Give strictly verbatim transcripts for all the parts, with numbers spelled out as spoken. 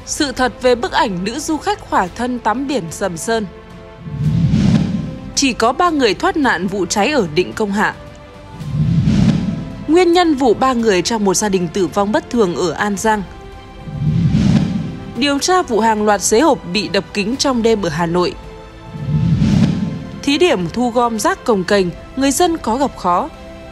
Sự thật về bức ảnh nữ du khách khỏa thân tắm biển Sầm Sơn. Chỉ có ba người thoát nạn vụ cháy ở Định Công Hạ. Nguyên nhân vụ ba người trong một gia đình tử vong bất thường ở An Giang. Điều tra vụ hàng loạt xế hộp bị đập kính trong đêm ở Hà Nội. Thí điểm thu gom rác cồng kềnh, người dân có gặp khó.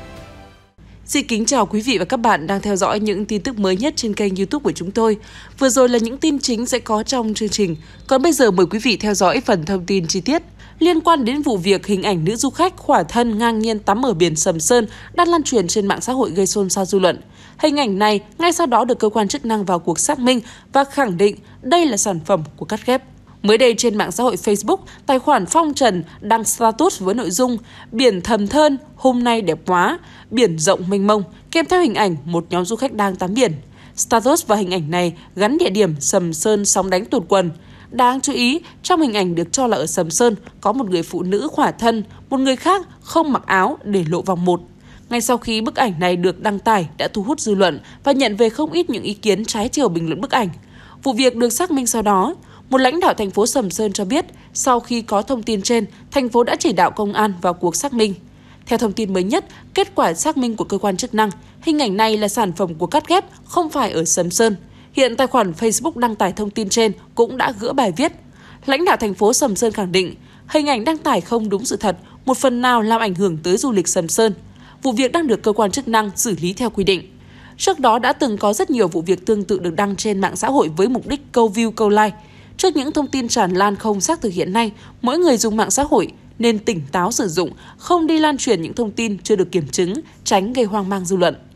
Xin kính chào quý vị và các bạn đang theo dõi những tin tức mới nhất trên kênh YouTube của chúng tôi. Vừa rồi là những tin chính sẽ có trong chương trình. Còn bây giờ mời quý vị theo dõi phần thông tin chi tiết. Liên quan đến vụ việc hình ảnh nữ du khách khỏa thân ngang nhiên tắm ở biển Sầm Sơn đang lan truyền trên mạng xã hội gây xôn xao dư luận. Hình ảnh này ngay sau đó được cơ quan chức năng vào cuộc xác minh và khẳng định đây là sản phẩm của cắt ghép. Mới đây trên mạng xã hội Facebook, tài khoản Phong Trần đăng status với nội dung biển thầm thơn, hôm nay đẹp quá, biển rộng mênh mông, kèm theo hình ảnh một nhóm du khách đang tắm biển. Status và hình ảnh này gắn địa điểm Sầm Sơn sóng đánh tụt quần. Đáng chú ý, trong hình ảnh được cho là ở Sầm Sơn có một người phụ nữ khỏa thân, một người khác không mặc áo để lộ vòng một. Ngay sau khi bức ảnh này được đăng tải đã thu hút dư luận và nhận về không ít những ý kiến trái chiều bình luận bức ảnh. Vụ việc được xác minh sau đó. Một lãnh đạo thành phố Sầm Sơn cho biết, sau khi có thông tin trên, thành phố đã chỉ đạo công an vào cuộc xác minh. Theo thông tin mới nhất, kết quả xác minh của cơ quan chức năng, hình ảnh này là sản phẩm của cắt ghép, không phải ở Sầm Sơn. Hiện tài khoản Facebook đăng tải thông tin trên cũng đã gỡ bài viết. Lãnh đạo thành phố Sầm Sơn khẳng định, hình ảnh đăng tải không đúng sự thật, một phần nào làm ảnh hưởng tới du lịch Sầm Sơn. Vụ việc đang được cơ quan chức năng xử lý theo quy định. Trước đó đã từng có rất nhiều vụ việc tương tự được đăng trên mạng xã hội với mục đích câu view câu like. Trước những thông tin tràn lan không xác thực hiện nay, mỗi người dùng mạng xã hội nên tỉnh táo sử dụng, không đi lan truyền những thông tin chưa được kiểm chứng, tránh gây hoang mang dư luận.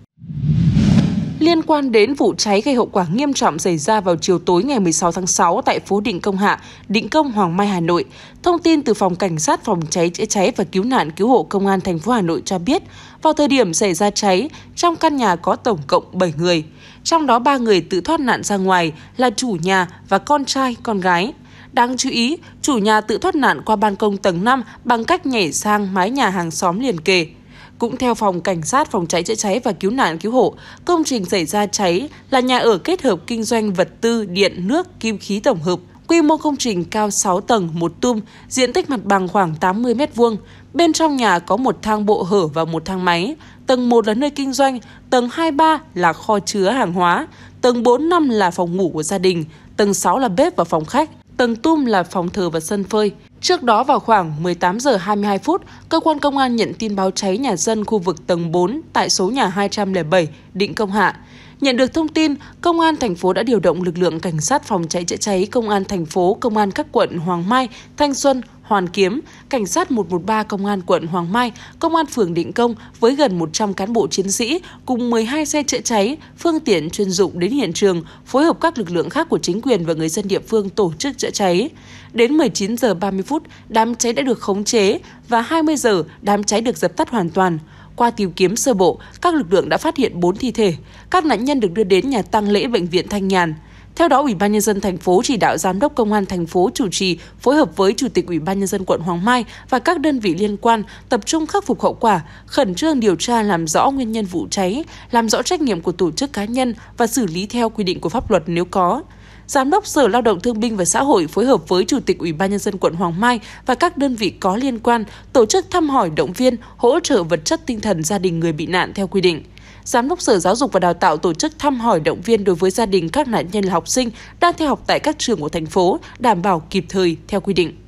Liên quan đến vụ cháy gây hậu quả nghiêm trọng xảy ra vào chiều tối ngày mười sáu tháng sáu tại phố Định Công Hạ, Định Công, Hoàng Mai, Hà Nội, thông tin từ Phòng Cảnh sát Phòng cháy chữa cháy và Cứu nạn Cứu hộ Công an thành phố Hà Nội cho biết, vào thời điểm xảy ra cháy, trong căn nhà có tổng cộng bảy người, trong đó ba người tự thoát nạn ra ngoài là chủ nhà và con trai, con gái. Đáng chú ý, chủ nhà tự thoát nạn qua ban công tầng năm bằng cách nhảy sang mái nhà hàng xóm liền kề. Cũng theo Phòng Cảnh sát Phòng cháy chữa cháy và Cứu nạn Cứu hộ, công trình xảy ra cháy là nhà ở kết hợp kinh doanh vật tư, điện, nước, kim khí tổng hợp. Quy mô công trình cao sáu tầng, một tum, diện tích mặt bằng khoảng tám mươi mét vuông. Bên trong nhà có một thang bộ hở và một thang máy. Tầng một là nơi kinh doanh, tầng hai ba là kho chứa hàng hóa, tầng bốn năm là phòng ngủ của gia đình, tầng sáu là bếp và phòng khách, tầng tum là phòng thờ và sân phơi. Trước đó vào khoảng mười tám giờ hai mươi hai phút, cơ quan công an nhận tin báo cháy nhà dân khu vực tầng bốn tại số nhà hai trăm lẻ bảy, Định Công Hạ. Nhận được thông tin, Công an thành phố đã điều động lực lượng cảnh sát phòng cháy chữa cháy, Công an thành phố, Công an các quận Hoàng Mai, Thanh Xuân, Hoàn Kiếm, Cảnh sát một một ba Công an quận Hoàng Mai, Công an phường Định Công với gần một trăm cán bộ chiến sĩ cùng mười hai xe chữa cháy, phương tiện chuyên dụng đến hiện trường, phối hợp các lực lượng khác của chính quyền và người dân địa phương tổ chức chữa cháy. Đến mười chín giờ ba mươi phút, đám cháy đã được khống chế và hai mươi giờ đám cháy được dập tắt hoàn toàn. Qua tìm kiếm sơ bộ, các lực lượng đã phát hiện bốn thi thể. Các nạn nhân được đưa đến nhà tang lễ bệnh viện Thanh Nhàn. Theo đó, Ủy ban nhân dân thành phố chỉ đạo Giám đốc Công an thành phố chủ trì phối hợp với Chủ tịch Ủy ban nhân dân quận Hoàng Mai và các đơn vị liên quan tập trung khắc phục hậu quả, khẩn trương điều tra làm rõ nguyên nhân vụ cháy, làm rõ trách nhiệm của tổ chức cá nhân và xử lý theo quy định của pháp luật nếu có. Giám đốc Sở Lao động Thương binh và Xã hội phối hợp với Chủ tịch Ủy ban nhân dân quận Hoàng Mai và các đơn vị có liên quan tổ chức thăm hỏi, động viên, hỗ trợ vật chất tinh thần gia đình người bị nạn theo quy định. Giám đốc Sở Giáo dục và Đào tạo tổ chức thăm hỏi, động viên đối với gia đình các nạn nhân là học sinh đang theo học tại các trường của thành phố, đảm bảo kịp thời theo quy định.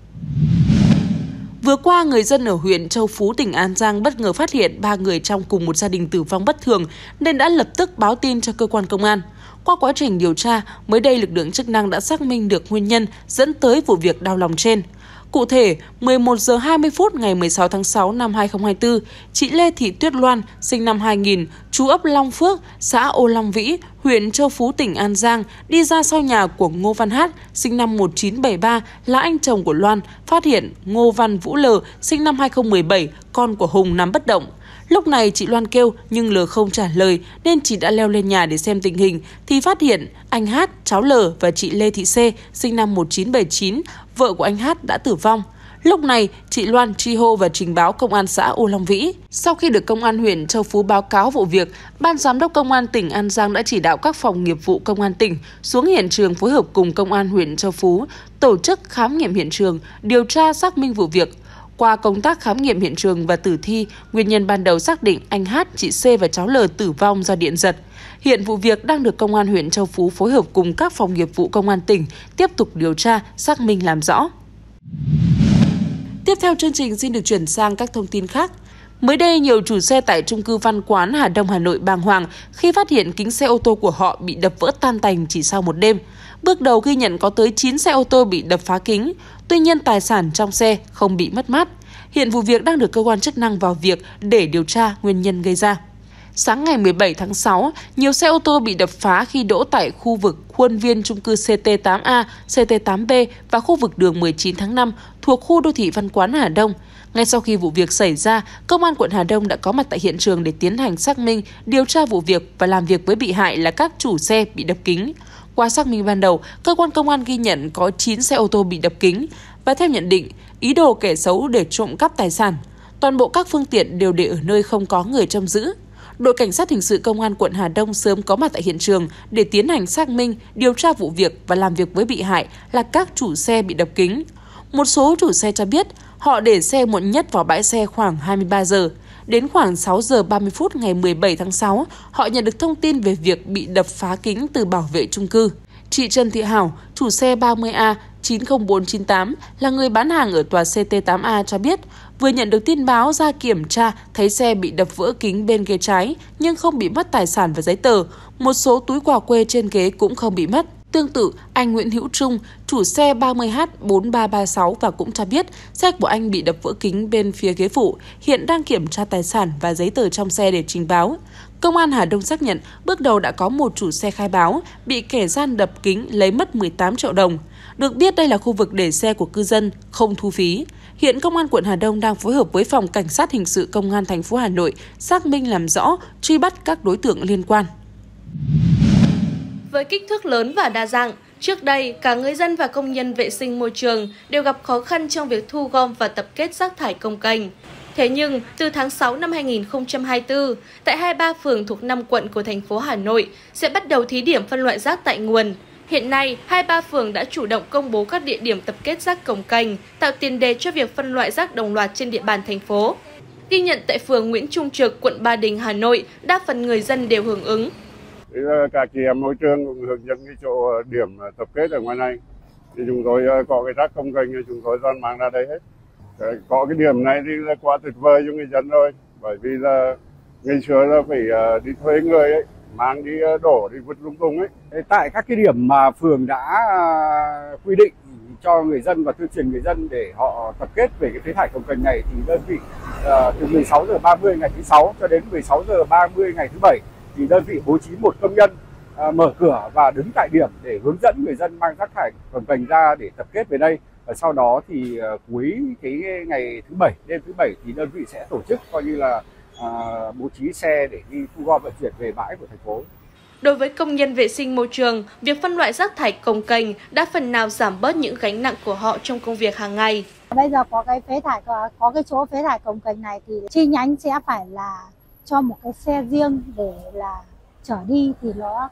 Vừa qua, người dân ở huyện Châu Phú, tỉnh An Giang bất ngờ phát hiện ba người trong cùng một gia đình tử vong bất thường nên đã lập tức báo tin cho cơ quan công an. Qua quá trình điều tra, mới đây lực lượng chức năng đã xác minh được nguyên nhân dẫn tới vụ việc đau lòng trên. Cụ thể, mười một giờ hai mươi phút ngày mười sáu tháng sáu năm hai nghìn không trăm hai mươi tư, chị Lê Thị Tuyết Loan, sinh năm hai nghìn, trú ấp Long Phước, xã Ô Long Vĩ, huyện Châu Phú, tỉnh An Giang, đi ra sau nhà của Ngô Văn Hát, sinh năm một nghìn chín trăm bảy mươi ba, là anh chồng của Loan, phát hiện Ngô Văn Vũ L, sinh năm hai nghìn không trăm mười bảy, con của Hùng nằm bất động. Lúc này chị Loan kêu nhưng L không trả lời nên chị đã leo lên nhà để xem tình hình thì phát hiện anh Hát, cháu L và chị Lê Thị C, sinh năm một nghìn chín trăm bảy mươi chín, vợ của anh Hát đã tử vong. Lúc này, chị Loan tri hô và trình báo công an xã U Long Vĩ. Sau khi được công an huyện Châu Phú báo cáo vụ việc, Ban giám đốc công an tỉnh An Giang đã chỉ đạo các phòng nghiệp vụ công an tỉnh xuống hiện trường phối hợp cùng công an huyện Châu Phú tổ chức khám nghiệm hiện trường, điều tra xác minh vụ việc. Qua công tác khám nghiệm hiện trường và tử thi, nguyên nhân ban đầu xác định anh H, chị C và cháu L tử vong do điện giật. Hiện vụ việc đang được công an huyện Châu Phú phối hợp cùng các phòng nghiệp vụ công an tỉnh tiếp tục điều tra, xác minh làm rõ. Tiếp theo chương trình xin được chuyển sang các thông tin khác. Mới đây, nhiều chủ xe tại chung cư Văn Quán, Hà Đông, Hà Nội bàng hoàng khi phát hiện kính xe ô tô của họ bị đập vỡ tan tành chỉ sau một đêm. Bước đầu ghi nhận có tới chín xe ô tô bị đập phá kính, tuy nhiên tài sản trong xe không bị mất mát. Hiện vụ việc đang được cơ quan chức năng vào việc để điều tra nguyên nhân gây ra. Sáng ngày mười bảy tháng sáu, nhiều xe ô tô bị đập phá khi đỗ tại khu vực khuôn viên chung cư C T tám A, C T tám B và khu vực đường mười chín tháng năm thuộc khu đô thị Văn Quán, Hà Đông. Ngay sau khi vụ việc xảy ra, Công an quận Hà Đông đã có mặt tại hiện trường để tiến hành xác minh, điều tra vụ việc và làm việc với bị hại là các chủ xe bị đập kính. Qua xác minh ban đầu, cơ quan công an ghi nhận có chín xe ô tô bị đập kính và theo nhận định, ý đồ kẻ xấu để trộm cắp tài sản. Toàn bộ các phương tiện đều để ở nơi không có người trông giữ. Đội Cảnh sát Hình sự Công an quận Hà Đông sớm có mặt tại hiện trường để tiến hành xác minh, điều tra vụ việc và làm việc với bị hại là các chủ xe bị đập kính. Một số chủ xe cho biết họ để xe muộn nhất vào bãi xe khoảng hai mươi ba giờ. Đến khoảng sáu giờ ba mươi phút ngày mười bảy tháng sáu, họ nhận được thông tin về việc bị đập phá kính từ bảo vệ chung cư. Chị Trần Thị Hảo, chủ xe ba mươi A chín không bốn chín tám, là người bán hàng ở tòa C T tám A cho biết, vừa nhận được tin báo ra kiểm tra thấy xe bị đập vỡ kính bên ghế trái nhưng không bị mất tài sản và giấy tờ. Một số túi quà quê trên ghế cũng không bị mất. Tương tự, anh Nguyễn Hữu Trung, chủ xe ba mươi H bốn ba ba sáu và cũng cho biết xe của anh bị đập vỡ kính bên phía ghế phụ, hiện đang kiểm tra tài sản và giấy tờ trong xe để trình báo. Công an Hà Đông xác nhận bước đầu đã có một chủ xe khai báo bị kẻ gian đập kính lấy mất mười tám triệu đồng. Được biết đây là khu vực để xe của cư dân, không thu phí. Hiện Công an quận Hà Đông đang phối hợp với Phòng Cảnh sát Hình sự Công an thành phố Hà Nội xác minh làm rõ, truy bắt các đối tượng liên quan. Với kích thước lớn và đa dạng, trước đây cả người dân và công nhân vệ sinh môi trường đều gặp khó khăn trong việc thu gom và tập kết rác thải công kênh. Thế nhưng, từ tháng sáu năm hai nghìn không trăm hai mươi tư, tại hai mươi ba phường thuộc năm quận của thành phố Hà Nội sẽ bắt đầu thí điểm phân loại rác tại nguồn. Hiện nay, hai mươi ba phường đã chủ động công bố các địa điểm tập kết rác công kênh, tạo tiền đề cho việc phân loại rác đồng loạt trên địa bàn thành phố. Ghi nhận tại phường Nguyễn Trung Trực, quận Ba Đình, Hà Nội, đa phần người dân đều hưởng ứng. Cả chị em môi trường cũng hướng dẫn cái chỗ điểm tập kết ở ngoài này. Thì chúng tôi có cái rác công kênh chúng tôi dọn mang ra đây hết. Có cái điểm này thì là quá tuyệt vời cho người dân rồi. Bởi vì là ngày xưa là phải đi thuê người ấy, mang đi đổ, đi vứt lung tung ấy. Tại các cái điểm mà phường đã quy định cho người dân và tuyên truyền người dân để họ tập kết về cái phế thải công kênh này thì đơn vị từ mười sáu giờ ba mươi ngày thứ sáu cho đến mười sáu giờ ba mươi ngày thứ bảy thì đơn vị bố trí một công nhân mở cửa và đứng tại điểm để hướng dẫn người dân mang rác thải công kênh ra để tập kết về đây. Và sau đó thì cuối cái ngày thứ bảy, đêm thứ bảy thì đơn vị sẽ tổ chức coi như là à, bố trí xe để đi thu gom vận chuyển về bãi của thành phố. Đối với công nhân vệ sinh môi trường, việc phân loại rác thải công kênh đã phần nào giảm bớt những gánh nặng của họ trong công việc hàng ngày. Bây giờ có cái phế thải có cái chỗ phế thải công kênh này thì chi nhánh sẽ phải là cho một cái xe riêng để là chở đi thì nó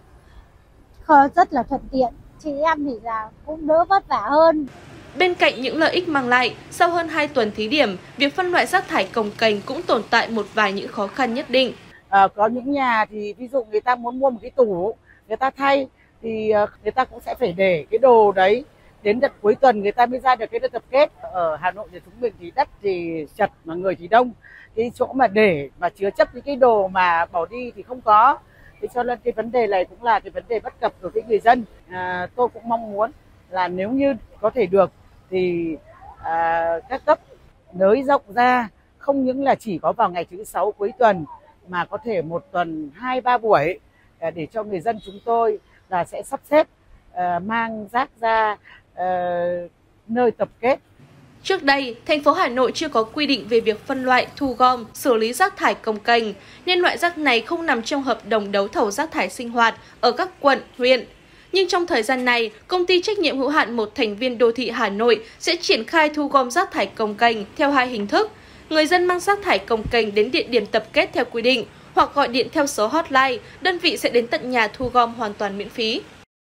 rất là thuận tiện. Chị em thì là cũng đỡ vất vả hơn. Bên cạnh những lợi ích mang lại, sau hơn hai tuần thí điểm, việc phân loại rác thải công kênh cũng tồn tại một vài những khó khăn nhất định. À, có những nhà thì ví dụ người ta muốn mua một cái tủ, người ta thay thì người ta cũng sẽ phải để cái đồ đấy. Đến đợt cuối tuần người ta mới ra được cái đợt tập kết. Ở Hà Nội thì chúng mình thì đất thì chật mà người thì đông. Cái chỗ mà để mà chứa chấp những cái đồ mà bỏ đi thì không có. Thế cho nên cái vấn đề này cũng là cái vấn đề bất cập đối với người dân. À, tôi cũng mong muốn là nếu như có thể được thì à, các cấp nới rộng ra, không những là chỉ có vào ngày thứ sáu cuối tuần mà có thể một tuần hai ba buổi à, để cho người dân chúng tôi là sẽ sắp xếp à, mang rác ra à, nơi tập kết. Trước đây, thành phố Hà Nội chưa có quy định về việc phân loại, thu gom, xử lý rác thải công kênh, nên loại rác này không nằm trong hợp đồng đấu thầu rác thải sinh hoạt ở các quận, huyện. Nhưng trong thời gian này, công ty trách nhiệm hữu hạn một thành viên đô thị Hà Nội sẽ triển khai thu gom rác thải cồng kềnh theo hai hình thức. Người dân mang rác thải cồng kềnh đến địa điểm tập kết theo quy định hoặc gọi điện theo số hotline, đơn vị sẽ đến tận nhà thu gom hoàn toàn miễn phí.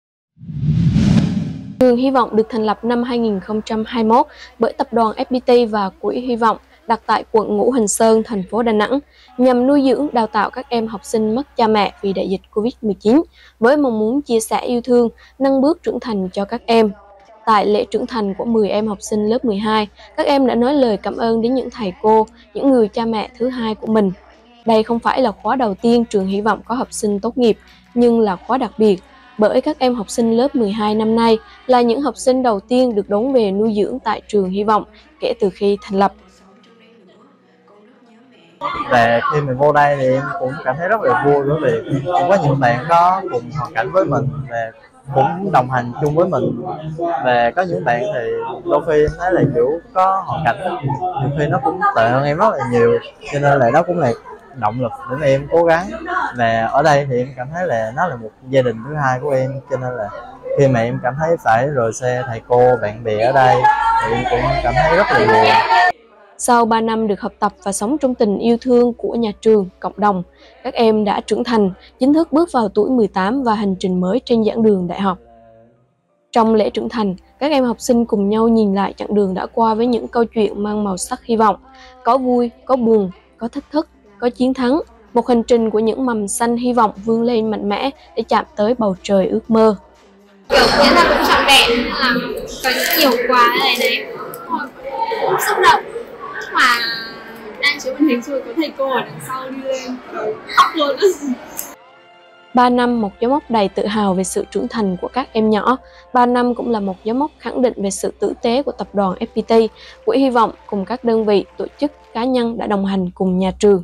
Trường Hy vọng được thành lập năm hai nghìn không trăm hai mươi mốt bởi tập đoàn ép pê tê và Quỹ Hy vọng đặt tại quận Ngũ Hành Sơn, thành phố Đà Nẵng, nhằm nuôi dưỡng, đào tạo các em học sinh mất cha mẹ vì đại dịch Covid mười chín, với mong muốn chia sẻ yêu thương, nâng bước trưởng thành cho các em. Tại lễ trưởng thành của mười em học sinh lớp mười hai, các em đã nói lời cảm ơn đến những thầy cô, những người cha mẹ thứ hai của mình. Đây không phải là khóa đầu tiên trường Hy vọng có học sinh tốt nghiệp, nhưng là khóa đặc biệt, bởi các em học sinh lớp mười hai năm nay là những học sinh đầu tiên được đón về nuôi dưỡng tại trường Hy vọng kể từ khi thành lập. Và khi mình vô đây thì em cũng cảm thấy rất là vui, bởi vì cũng có những bạn có cùng hoàn cảnh với mình và cũng đồng hành chung với mình. Và có những bạn thì đôi khi em thấy là kiểu có hoàn cảnh nhiều khi nó cũng tệ hơn em rất là nhiều, cho nên là đó cũng là động lực để mà em cố gắng. Và ở đây thì em cảm thấy là nó là một gia đình thứ hai của em, cho nên là khi mà em cảm thấy phải rời xe thầy cô, bạn bè ở đây thì em cũng cảm thấy rất là buồn. Sau ba năm được học tập và sống trong tình yêu thương của nhà trường, cộng đồng, các em đã trưởng thành, chính thức bước vào tuổi mười tám và hành trình mới trên giảng đường đại học. Trong lễ trưởng thành, các em học sinh cùng nhau nhìn lại chặng đường đã qua với những câu chuyện mang màu sắc hy vọng, có vui, có buồn, có thách thức, có chiến thắng, một hành trình của những mầm xanh hy vọng vươn lên mạnh mẽ để chạm tới bầu trời ước mơ. Kiểu nghĩa là cũng trọn vẹn, là có nhiều quá này đấy, cũng xúc động. Mà đang chứa màn hình rồi có thầy cô ở đằng sau đi lên khóc luôn. ba năm một dấu mốc đầy tự hào về sự trưởng thành của các em nhỏ. ba năm cũng là một dấu mốc khẳng định về sự tử tế của tập đoàn ép pê tê, Quỹ Hy vọng cùng các đơn vị, tổ chức, cá nhân đã đồng hành cùng nhà trường.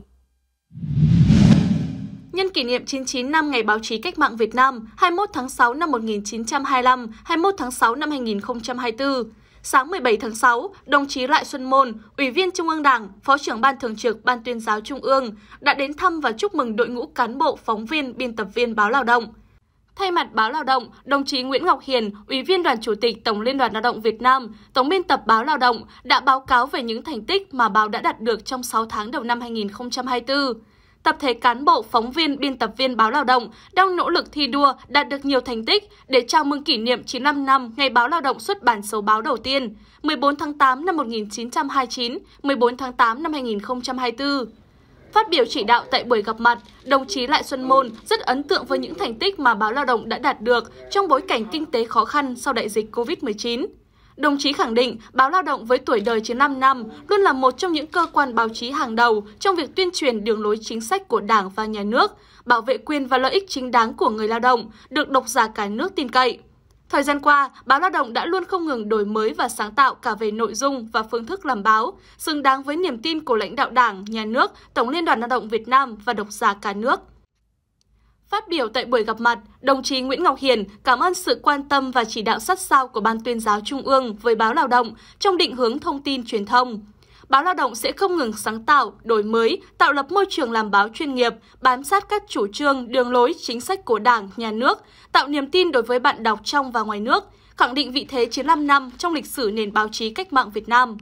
Nhân kỷ niệm chín mươi chín năm Ngày Báo chí Cách mạng Việt Nam, hai mươi mốt tháng sáu năm một nghìn chín trăm hai mươi lăm, hai mươi mốt tháng sáu năm hai nghìn không trăm hai mươi tư. Sáng mười bảy tháng sáu, đồng chí Lại Xuân Môn, Ủy viên Trung ương Đảng, Phó trưởng Ban Thường trực Ban Tuyên giáo Trung ương đã đến thăm và chúc mừng đội ngũ cán bộ, phóng viên, biên tập viên Báo Lao động. Thay mặt Báo Lao động, đồng chí Nguyễn Ngọc Hiền, Ủy viên Đoàn Chủ tịch Tổng Liên đoàn Lao động Việt Nam, Tổng biên tập Báo Lao động đã báo cáo về những thành tích mà báo đã đạt được trong sáu tháng đầu năm hai nghìn không trăm hai mươi tư. Tập thể cán bộ, phóng viên, biên tập viên Báo Lao động đang nỗ lực thi đua đạt được nhiều thành tích để chào mừng kỷ niệm chín mươi lăm năm Ngày Báo Lao động xuất bản số báo đầu tiên, mười bốn tháng tám năm một nghìn chín trăm hai mươi chín, mười bốn tháng tám năm hai nghìn không trăm hai mươi tư. Phát biểu chỉ đạo tại buổi gặp mặt, đồng chí Lại Xuân Môn rất ấn tượng với những thành tích mà Báo Lao động đã đạt được trong bối cảnh kinh tế khó khăn sau đại dịch Covid mười chín. Đồng chí khẳng định Báo Lao động với tuổi đời chín mươi lăm năm luôn là một trong những cơ quan báo chí hàng đầu trong việc tuyên truyền đường lối chính sách của Đảng và Nhà nước, bảo vệ quyền và lợi ích chính đáng của người lao động, được độc giả cả nước tin cậy. Thời gian qua, Báo Lao động đã luôn không ngừng đổi mới và sáng tạo cả về nội dung và phương thức làm báo, xứng đáng với niềm tin của lãnh đạo Đảng, Nhà nước, Tổng Liên đoàn Lao động Việt Nam và độc giả cả nước. Phát biểu tại buổi gặp mặt, đồng chí Nguyễn Ngọc Hiền cảm ơn sự quan tâm và chỉ đạo sát sao của Ban Tuyên giáo Trung ương với Báo Lao động trong định hướng thông tin truyền thông. Báo Lao động sẽ không ngừng sáng tạo, đổi mới, tạo lập môi trường làm báo chuyên nghiệp, bám sát các chủ trương, đường lối, chính sách của Đảng, Nhà nước, tạo niềm tin đối với bạn đọc trong và ngoài nước, khẳng định vị thế chín mươi lăm năm trong lịch sử nền báo chí cách mạng Việt Nam.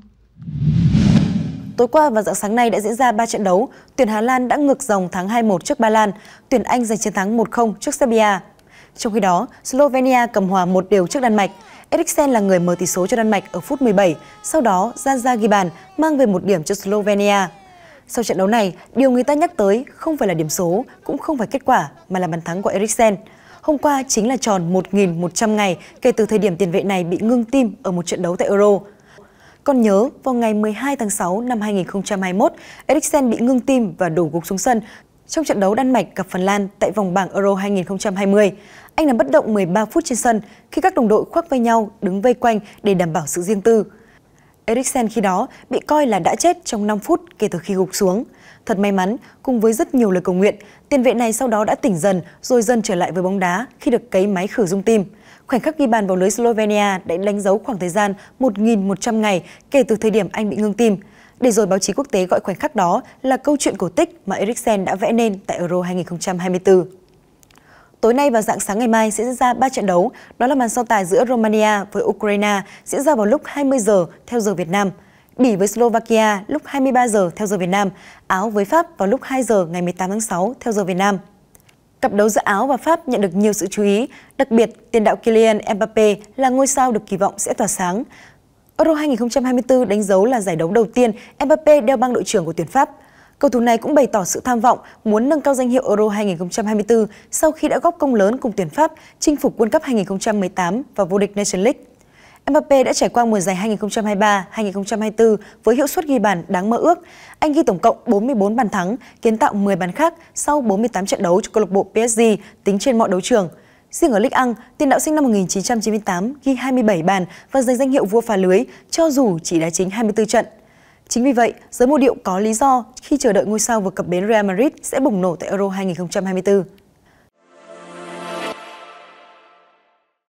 Tối qua và rạng sáng nay đã diễn ra ba trận đấu, tuyển Hà Lan đã ngược dòng thắng hai một trước Ba Lan, tuyển Anh giành chiến thắng một không trước Serbia. Trong khi đó, Slovenia cầm hòa một đều trước Đan Mạch. Eriksen là người mở tỷ số cho Đan Mạch ở phút mười bảy, sau đó Zaza ghi bàn mang về một điểm cho Slovenia. Sau trận đấu này, điều người ta nhắc tới không phải là điểm số, cũng không phải kết quả mà là bàn thắng của Eriksen. Hôm qua chính là tròn một nghìn một trăm ngày kể từ thời điểm tiền vệ này bị ngưng tim ở một trận đấu tại Euro. Còn nhớ, vào ngày mười hai tháng sáu năm hai nghìn không trăm hai mươi mốt, Eriksen bị ngưng tim và đổ gục xuống sân trong trận đấu Đan Mạch gặp Phần Lan tại vòng bảng Euro hai nghìn không trăm hai mươi. Anh nằm bất động mười ba phút trên sân khi các đồng đội khoác vai nhau đứng vây quanh để đảm bảo sự riêng tư. Eriksen khi đó bị coi là đã chết trong năm phút kể từ khi gục xuống. Thật may mắn, cùng với rất nhiều lời cầu nguyện, tiền vệ này sau đó đã tỉnh dần rồi dần trở lại với bóng đá khi được cấy máy khử rung tim. Khoảnh khắc ghi bàn vào lưới Slovenia đã đánh dấu khoảng thời gian một nghìn một trăm ngày kể từ thời điểm anh bị ngưng tim. Để rồi báo chí quốc tế gọi khoảnh khắc đó là câu chuyện cổ tích mà Eriksen đã vẽ nên tại Euro hai nghìn không trăm hai mươi tư. Tối nay và rạng sáng ngày mai sẽ diễn ra ba trận đấu, đó là màn so tài giữa Romania với Ukraine diễn ra vào lúc hai mươi giờ theo giờ Việt Nam, Bỉ với Slovakia lúc hai mươi ba giờ theo giờ Việt Nam, Áo với Pháp vào lúc hai giờ ngày mười tám tháng sáu theo giờ Việt Nam. Cặp đấu giữa Áo và Pháp nhận được nhiều sự chú ý, đặc biệt tiền đạo Kylian Mbappé là ngôi sao được kỳ vọng sẽ tỏa sáng. Euro hai không hai tư đánh dấu là giải đấu đầu tiên Mbappé đeo băng đội trưởng của tuyển Pháp. Cầu thủ này cũng bày tỏ sự tham vọng muốn nâng cao danh hiệu Euro hai không hai tư sau khi đã góp công lớn cùng tuyển Pháp chinh phục World Cup hai không một tám và vô địch Nations League. Mbappé đã trải qua mùa giải hai không hai ba hai không hai tư với hiệu suất ghi bàn đáng mơ ước. Anh ghi tổng cộng bốn mươi bốn bàn thắng, kiến tạo mười bàn khác sau bốn mươi tám trận đấu cho câu lạc bộ pê ét giê tính trên mọi đấu trường. Riêng ở Ligue một, tiền đạo sinh năm một nghìn chín trăm chín mươi tám ghi hai mươi bảy bàn và giành danh hiệu vua phá lưới cho dù chỉ đá chính hai mươi tư trận. Chính vì vậy, giới mộ điệu có lý do khi chờ đợi ngôi sao vượt cập bến Real Madrid sẽ bùng nổ tại Euro hai không hai tư.